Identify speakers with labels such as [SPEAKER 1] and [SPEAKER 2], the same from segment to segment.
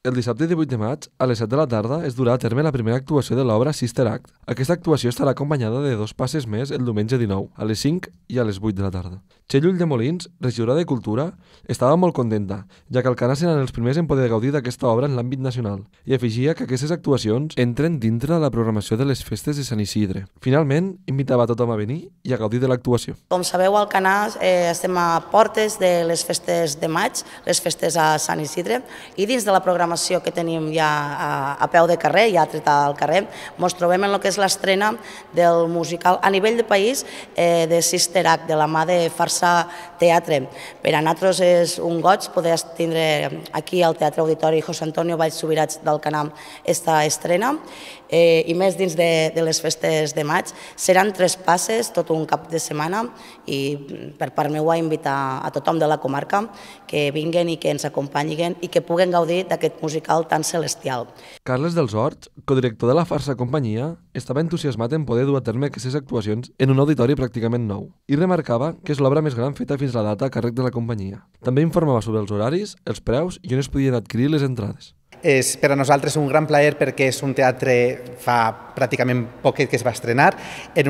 [SPEAKER 1] El dissabte 18 de maig, a les 7 de la tarda, es durà a terme la primera actuació de l'obra Sister Act. Aquesta actuació estarà acompanyada de 2 passes més el diumenge 19, a les 5 i a les 8 de la tarda. Txell Ulldemolins, regidora de Cultura, estava molt contenta, ja que Alcanar seran els primers en poder gaudir d'aquesta obra en l'àmbit nacional, i afegia que aquestes actuacions entren dintre de la programació de les festes de Sant Isidre. Finalment, invitava a tothom a venir i a gaudir de l'actuació.
[SPEAKER 2] Com sabeu, a Alcanar estem a portes de les festes de maig, les festes a Sant Isidre, i dins de la programació que tenim ja a peu de carrer, ja tretada al carrer, ens trobem en el que és l'estrena del musical a nivell de país de Sister Act, de la mà de Farsa Teatre. Per a nosaltres és un goig poder tindre aquí al Teatre Auditori José Antonio Valls Subirats d'Alcanar esta estrena, i més dins de les festes de maig. Seran 3 passes, tot un cap de setmana, i per part meva invitar a tothom de la comarca que vinguen i que ens acompanyin i que puguen gaudir d'aquest musical tan celestial.
[SPEAKER 1] Carles dels Horts, codirector de la Farsa Companyia, estava entusiasmat en poder dur a terme aquestes actuacions en un auditori pràcticament nou i remarcava que és l'obra més gran feta fins a la data a càrrec de la companyia. També informava sobre els horaris, els preus i on es podien adquirir les entrades.
[SPEAKER 3] És per a nosaltres un gran plaer perquè és un teatre fa pràcticament poc que es va estrenar en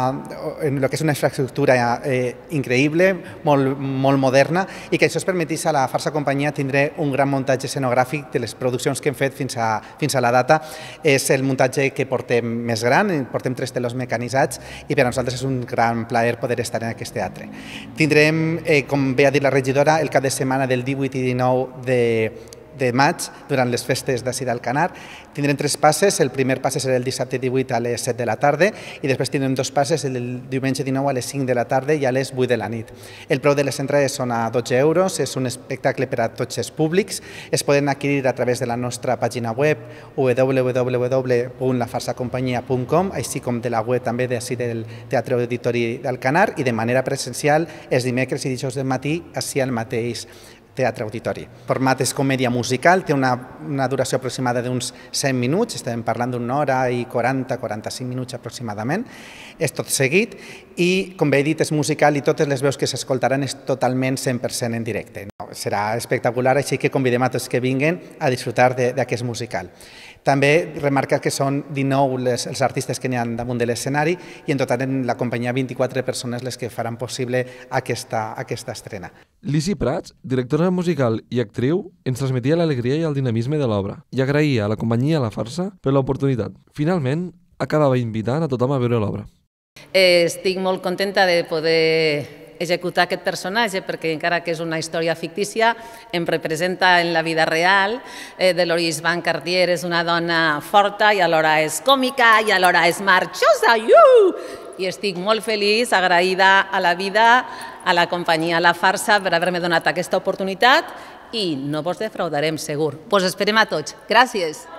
[SPEAKER 3] el que és una infraestructura increïble, molt moderna, i que això es permetís a la Farsa Companyia tindre un gran muntatge escenogràfic de les produccions que hem fet fins a la data. És el muntatge que portem més gran, portem 3 telons mecanitzats, i per a nosaltres és un gran plaer poder estar en aquest teatre. Tindrem, com bé ha dit la regidora, el cap de setmana del 18 i 19 de maig, durant les festes d'ací d'Alcanar. Tindrem 3 passes, el primer passe serà el dissabte 18 a les 7 de la tarda i després tindrem 2 passes el diumenge 19 a les 5 de la tarda i a les 8 de la nit. El preu de les entrades són a 12 euros, és un espectacle per a tots els públics, es poden adquirir a través de la nostra pàgina web www.lafarsacompanyia.com, així com de la web també d'ací del Teatre Auditori d'Alcanar, i de manera presencial els dimecres i dijous del matí així al mateix Teatre Auditori. El format és comèdia musical, té una duració aproximada d'uns 100 minuts, estem parlant d'una hora i 40-45 minuts aproximadament. És tot seguit i, com bé he dit, és musical i totes les veus que s'escoltaran és totalment 100% en directe. Serà espectacular, així que convidem a tots que vinguin a disfrutar d'aquest musical. També remarcar que són 19 els artistes que n'hi ha damunt de l'escenari i en total en la companyia 24 persones les que faran possible aquesta estrena.
[SPEAKER 1] Lisi Prats, directora musical i actriu, ens transmetia l'alegria i el dinamisme de l'obra i agraïa a la companyia La Farsa per l'oportunitat. Finalment, acabava invitant a tothom a veure l'obra.
[SPEAKER 4] Estic molt contenta de poder executar aquest personatge perquè encara que és una història fictícia em representa en la vida real. Dolores Bancardier és una dona forta i alhora és còmica i alhora és marxosa. I estic molt feliç, agraïda a la vida, a la companyia La Farsa per haver-me donat aquesta oportunitat i no vos defraudarem segur. Vos esperem a tots. Gràcies.